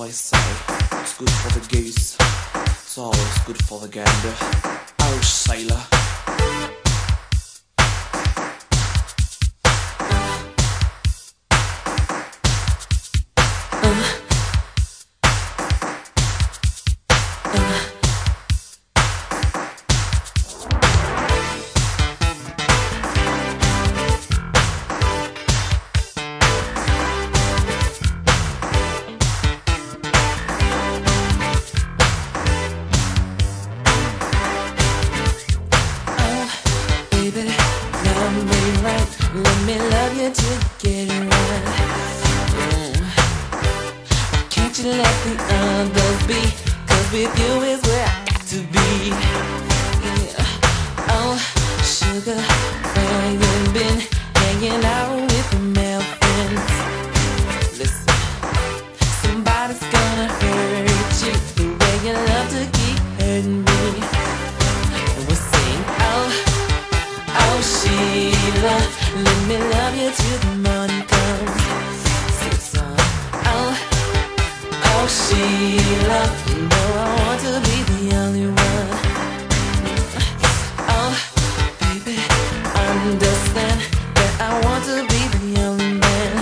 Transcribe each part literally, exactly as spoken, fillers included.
I say, what's good for the goose, it's always good for the gander. Irish sailor. Let me love you till you get it right. Mm. Can't you let the others be? Cause with you is where I got to be. Yeah. Oh, sugar, where you been? Hanging out with the male friends. Listen, somebody's gonna hurt you the way you love to keep hurting me. And we'll sing, oh, oh Sheila, let me love you till the morning comes. Sing song. Oh, oh Sheila, you know I want to be the only one. Oh, baby, understand that I want to be the only man.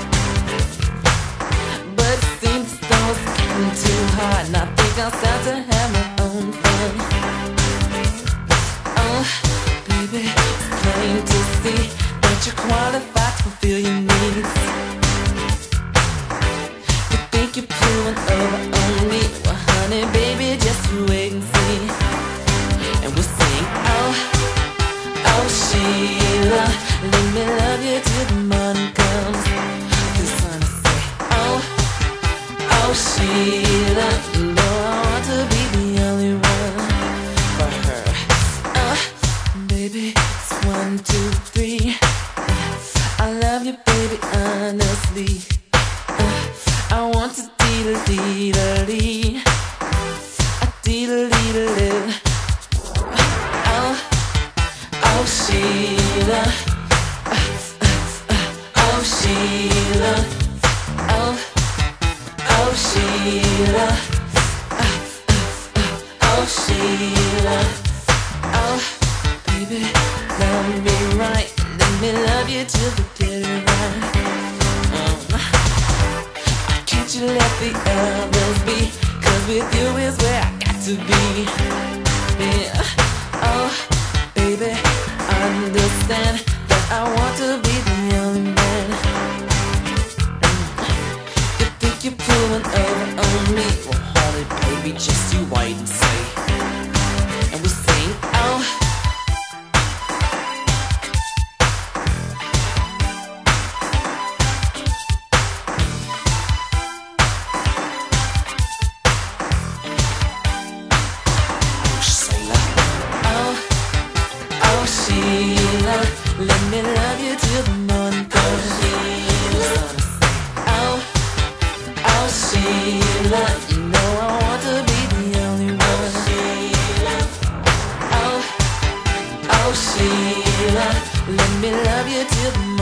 But it seems as though it's getting too hard, and I think I'll start to have my own fun. Oh, baby, it's plain to see that you're qualified to fulfill your needs. You think you're pulling over on me? Well, honey, baby, just you wait and see. And we'll sing, oh, oh Sheila, let me love you till the morning comes. This one I say, oh, oh Sheila, you know I want to be the only one for her. Oh, baby, it's one, two, three. I love you, baby, honestly. uh, I want to dee-da-dee-da-dee, a dee-da-dee-da-dee. Oh, oh Sheila, oh Sheila, oh, oh Sheila, oh Sheila, oh baby, love me right. Let me love you till we get it right. um, Can't you let the others be? Cause with you is where I got to be. Yeah. Oh, baby, understand that I want to be the only man. You think you're pulling over on me? Well, honey, baby, just you wait and see. And we sing, oh, Sheila, let me love you till the morning comes. Oh, oh Sheila, you know I want to be the only one. Oh, oh Sheila, let me love you till the morning comes.